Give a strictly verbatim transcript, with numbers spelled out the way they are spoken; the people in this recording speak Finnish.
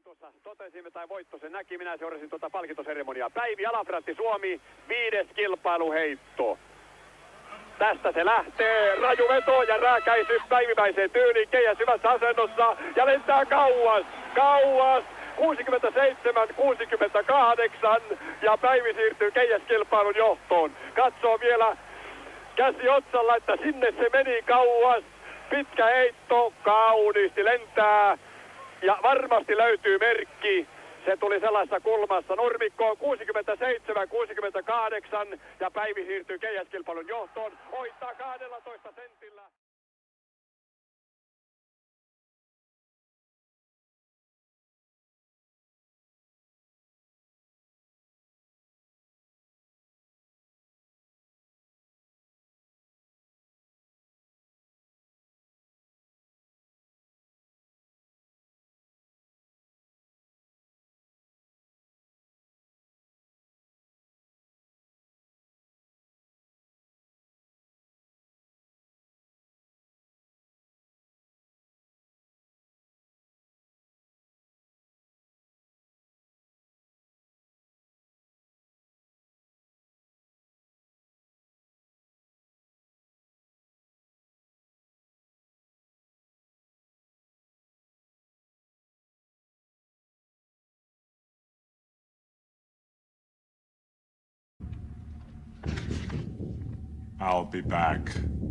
tuossa totesimme, tai voitto sen näki, minä seurasin tuota palkintoseremoniaa. Päivi Alafrantti, Suomi, viides kilpailuheitto. Tästä se lähtee, raju veto ja rääkäisy päivimäiseen tyyliin, keihäs hyvässä asennossa ja lentää kauas, kauas. kuusikymmentäseitsemän kuusikymmentäkahdeksan ja Päivi siirtyy keihäskilpailun johtoon. Katsoo vielä käsi otsalla, että sinne se meni kauas. Pitkä heitto, kauniisti lentää ja varmasti löytyy merkki. Se tuli sellaisessa kulmassa nurmikkoon kuusikymmentäseitsemän kuusikymmentäkahdeksan ja Päivi siirtyy keihäskilpailun johtoon. Hoitaa kaksitoista sentillä. I'll be back.